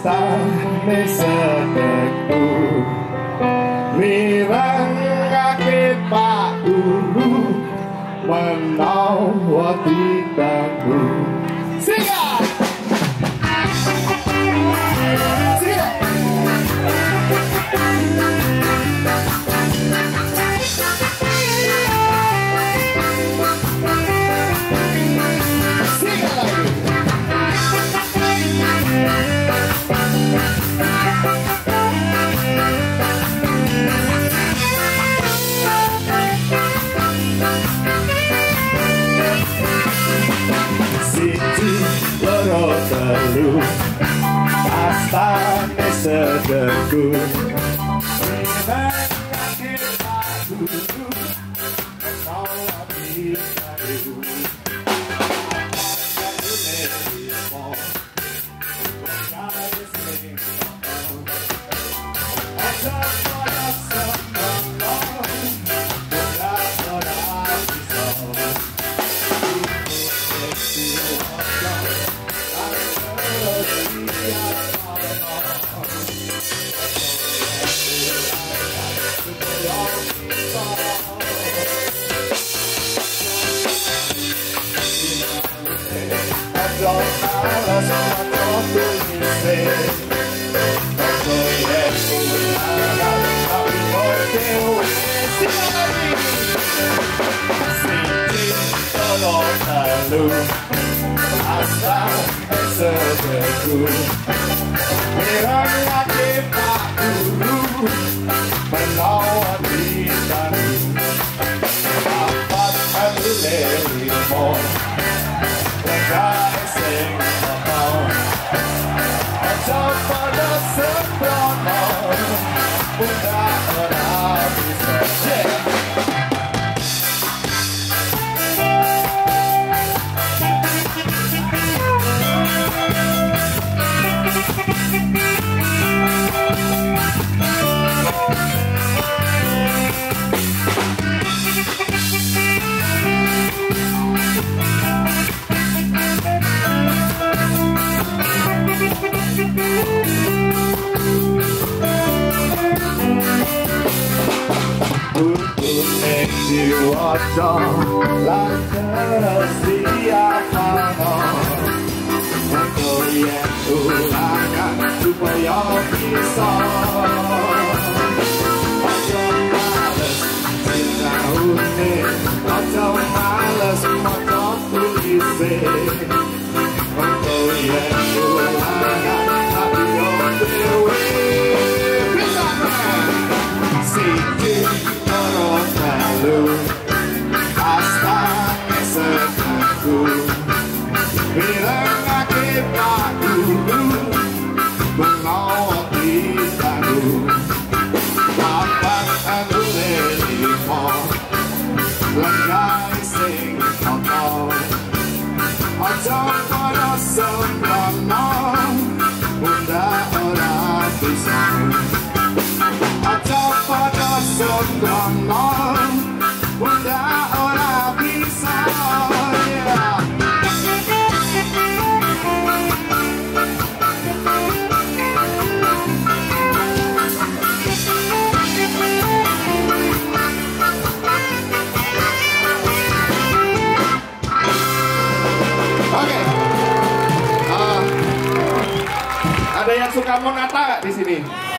astane sedeku mirengake Pak Guru menawa ditanggu. Siap! Telu astane sedeku mirengake Pak Guru menawa ditanggu. Astane sedeku mirengake Pak Guru menawa ditanggu. Papat telu limo legae sing ana aja pada sembrono udah ora bisa. Diwaca lan siapana mengko yen ulangan supaya bisa aja males sinaune aja males maca tulise mengko yen ulangan ayo dewe bisa siji astane sedeku mirengake Pak Guru menawa ditanggu. Papat telu limo legae sing ana aja pada sembrono mundak ora bisa aja pada sembrono udah ora bisa. Oke, ada yang suka Monata di sini?